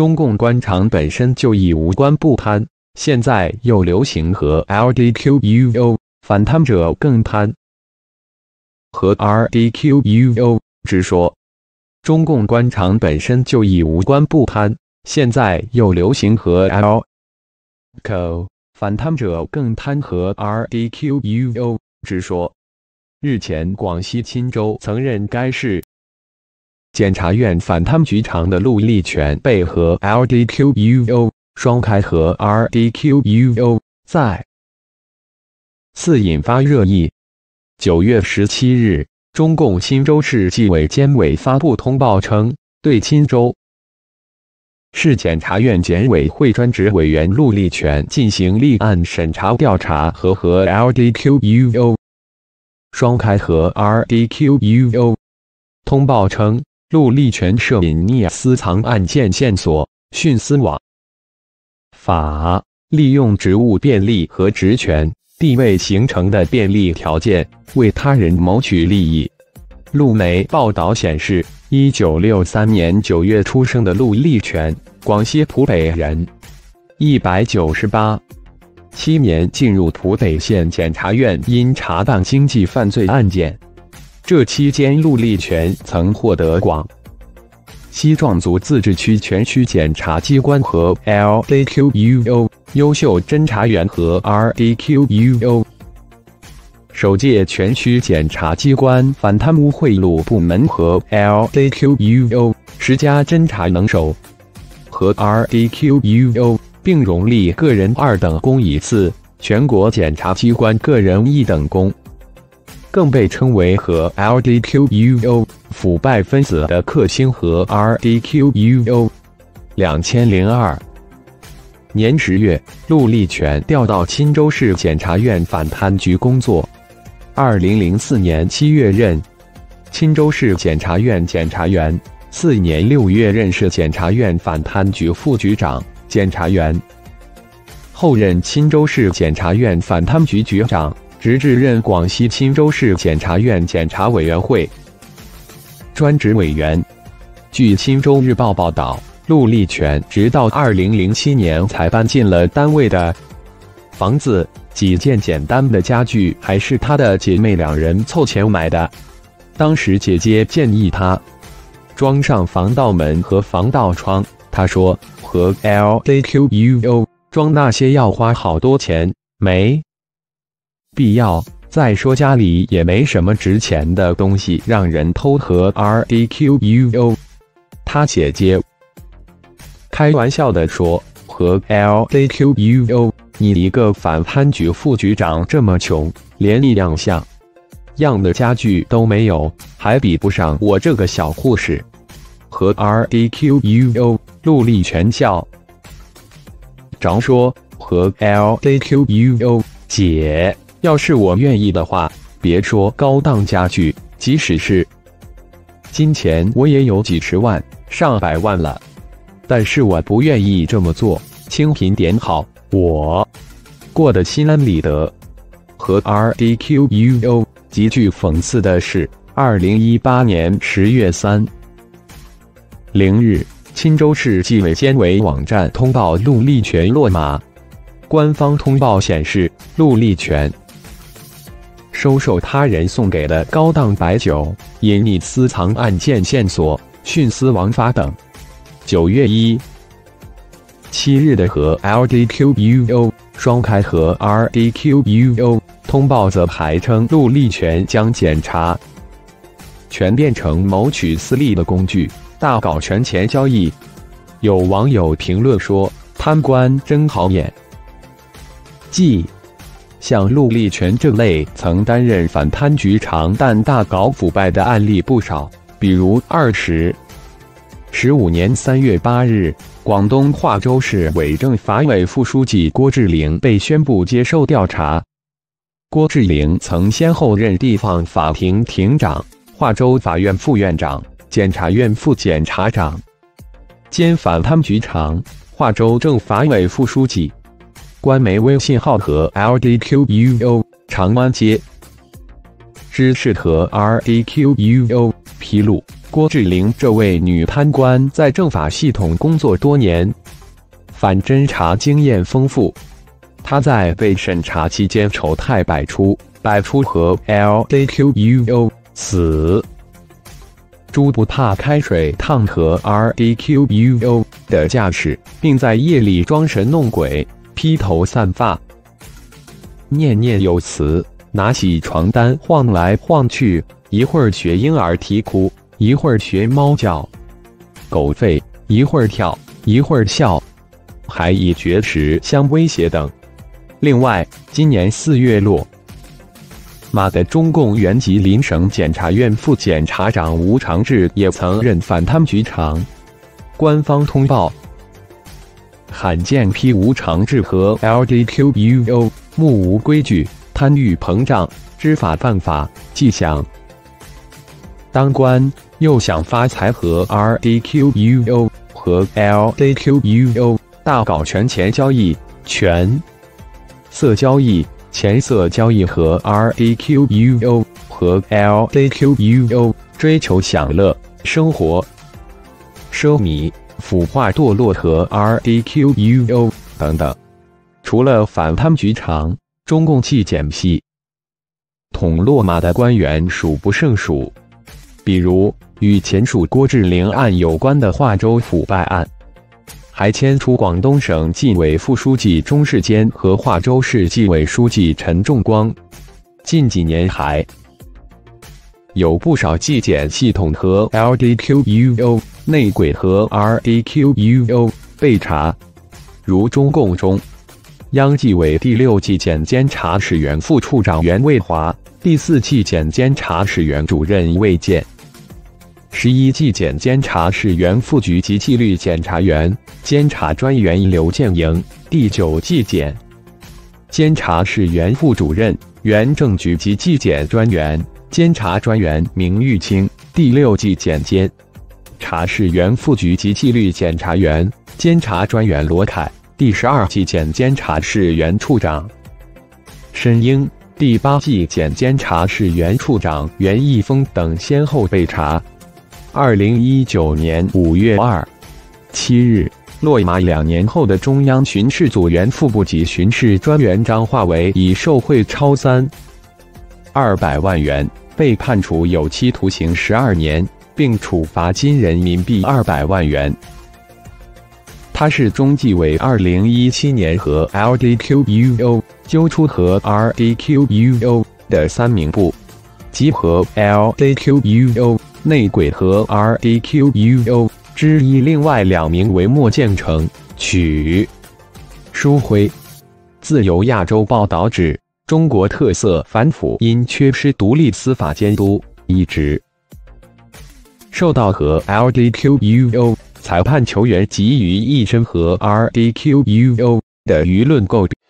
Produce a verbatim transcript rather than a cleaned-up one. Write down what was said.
中共官场本身就以无官不贪，现在又流行和 L D Q U O， 反贪者更贪。和 R D Q U O 直说，中共官场本身就以无官不贪，现在又流行和 L D Q U O， 反贪者更贪和 R D Q U O 直说。日前，广西钦州曾任该市检察院反贪局长的陆立全被和 L D Q U O 双开和 R D Q U O 在次引发热议。九月十七日，中共钦州市纪委监委发布通报称，对钦州市检察院检委会专职委员陆立全进行立案审查调查和和 L D Q U O 双开和 R D Q U O。 通报称，陆立全涉隐匿私藏案件线索，徇私枉法，利用职务便利和职权地位形成的便利条件，为他人谋取利益。陆媒报道显示，一九六三年九月出生的陆立全，广西浦北人，一百九十八。七年进入浦北县检察院，因查办经济犯罪案件。这期间，陆立全曾获得广西壮族自治区全区检察机关和 L D Q U O 优秀侦查员和 R D Q U O 首届全区检察机关反贪污贿赂部门和 L D Q U O 十佳侦查能手和 R D Q U O 并荣立个人二等功一次，全国检察机关个人一等功，更被称为和 L D Q U O 腐败分子的克星和 R D Q U O。两千零二年十月，陆立全调到钦州市检察院反贪局工作。二零零四年七月任钦州市检察院检察员，次年六月任市检察院反贪局副局长、检察员，后任钦州市检察院反贪局局长，直至任广西钦州市检察院检察委员会专职委员。据《钦州日报》报道，陆立全直到二零零七年才搬进了单位的房子，几件简单的家具还是他的姐妹两人凑钱买的。当时姐姐建议他装上防盗门和防盗窗，他说和 L D Q U O 装那些要花好多钱，没必要。再说家里也没什么值钱的东西让人偷和 R D Q U O。 他姐姐开玩笑地说，和 L D Q U O， 你一个反贪局副局长这么穷，连一样像样的家具都没有，还比不上我这个小护士。和 R D Q U O， 陆立全笑着说，和 L D Q U O， 姐，要是我愿意的话，别说高档家具，即使是金钱我也有几十万、上百万了。但是我不愿意这么做，清贫点好，我过得心安理得。和 R D Q U O。 极具讽刺的是，二零一八年十月三零日，钦州市纪委监委网站通报陆立全落马。官方通报显示，陆立全收受他人送给的高档白酒，隐匿私藏案件线索，徇私枉法等。九月一七日的和 L D Q U O 双开和 R D Q U O 通报则还称，陆立全将检察权变成谋取私利的工具，大搞权钱交易。有网友评论说，贪官真好演技。像陆立全这类曾担任反贪局长但大搞腐败的案例不少，比如二十十五年三月八日，广东化州市委政法委副书记郭志玲被宣布接受调查。郭志玲曾先后任地方法庭庭长、化州法院副院长、检察院副检察长兼反贪局长、化州政法委副书记。官媒微信号和 L D Q U O 长安街知识和 R D Q U O 披露， 郭志玲这位女贪官在政法系统工作多年，反侦查经验丰富。她在被审查期间丑态百出，摆出和 L D Q U O 死猪不怕开水烫和 R D Q U O 的架势，并在夜里装神弄鬼，披头散发，念念有词，拿起床单晃来晃去，一会儿学婴儿啼哭，一会儿学猫叫狗吠，一会儿跳，一会儿笑，还以绝食相威胁等。另外，今年四月落马的中共原吉林省检察院副检察长吴长志也曾任反贪局长。官方通报：罕见批吴长志和 L D Q U O 目无规矩、贪欲膨胀、知法犯法迹象。当官又想发财和 R D Q U O 和 L D Q U O 大搞权钱交易、权色交易、钱色交易和 R D Q U O 和 L D Q U O 追求享乐生活、奢靡、腐化堕落和 R D Q U O 等等。除了反贪局长，中共纪检系统落马的官员数不胜数，比如与前述郭志玲案有关的化州腐败案，还牵出广东省纪委副书记钟世坚和化州市纪委书记陈仲光。近几年还有不少纪检系统和 L D Q U O 内鬼和 R D Q U O 被查，如中共中央纪委第六纪检监察室原副处长袁卫华、第四纪检监察室原主任魏建、十一纪检监察室原副局级纪律检察员、监察专员刘建营，第九纪检监察室原副主任、原政局级纪检专员、监察专员明玉清，第六纪检监察室原副局级纪律检察员、监察专员罗凯，第十二纪检监察室原处长申英，第八纪检监察室原处长袁义峰等先后被查。二零一九年五月二七日，落马两年后的中央巡视组原副部级巡视专员张化为以受贿超三二百万元，被判处有期徒刑十二年，并处罚金人民币二百万元。他是中纪委二零一七年和 L D Q U O 揪出和 R D Q U O 的三名部及和 L D Q U O 内鬼和 R D Q U O 之一另外两名为莫建成、曲书辉。自由亚洲报道指，中国特色反腐因缺失独立司法监督，一直受到和 L D Q U O 裁判球员集于一身和 R D Q U O 的舆论诟病。